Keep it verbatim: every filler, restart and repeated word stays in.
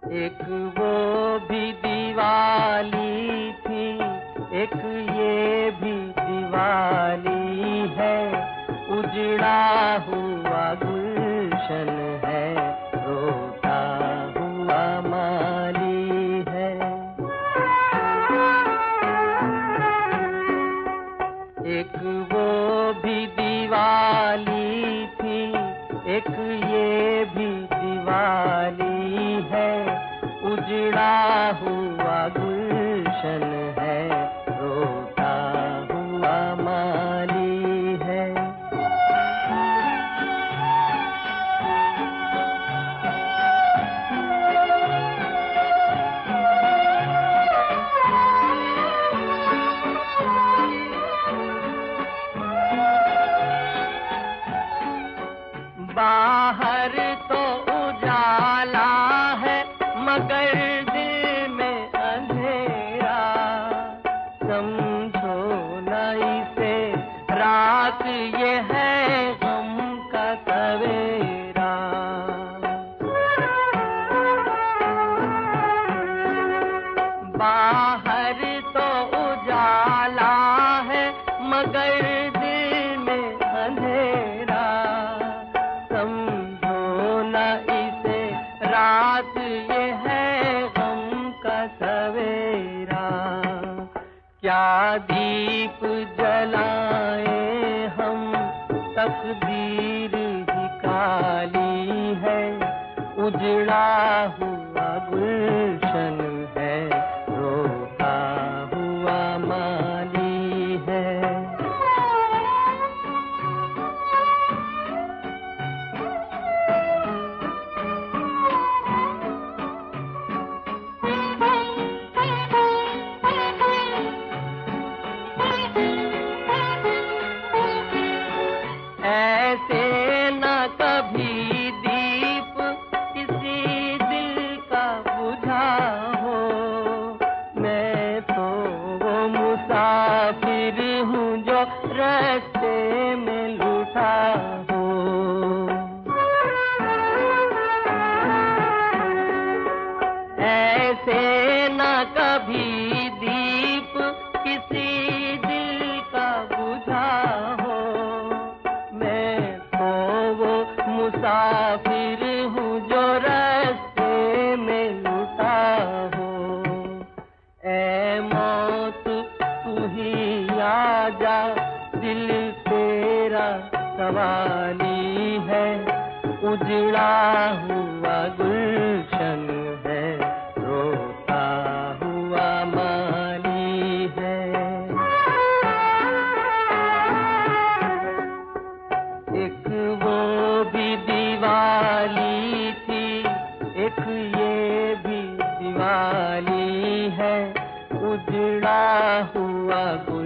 एक वो भी दिवाली थी, एक ये भी दिवाली है। उजड़ा हुआ गुलशन है, रोता हुआ माली है। एक वो भी दिवाली थी, एक ये भी दिवाली है। उजड़ा हुआ गुलशन है, रोता हुआ माली है। बाहर तो उजाला है, मगर दिल में अंधेरा। समझो न इसे रात, ये है गम का सवेरा। बाहर तो उजाला है, मगर दिल में अंधेरा। समझो न इसे रात, ये है गम का सवेरा। क्या दीप जलाए हम, तकदीर ही काली है। उजड़ा हुआ गुलशन है, रोता हुआ माली है। ऐसे न कभी दीप किसी दिल का बुझा हो। मैं तो वो मुसाफिर हूँ जो रास्ते में लूटा हो। ऐसे न कभी दीप किसी दिल का बुझा हो। मुसाफिर हूँ जो रास्ते में लुटा हो। ऐ मौत तू ही आजा, दिल तेरा सवाली है। उजड़ा हुआ गुलशन है, रोता हुआ माली है। एक वो भी दिवाली थी, एक ये भी दिवाली है। उजड़ा हुआ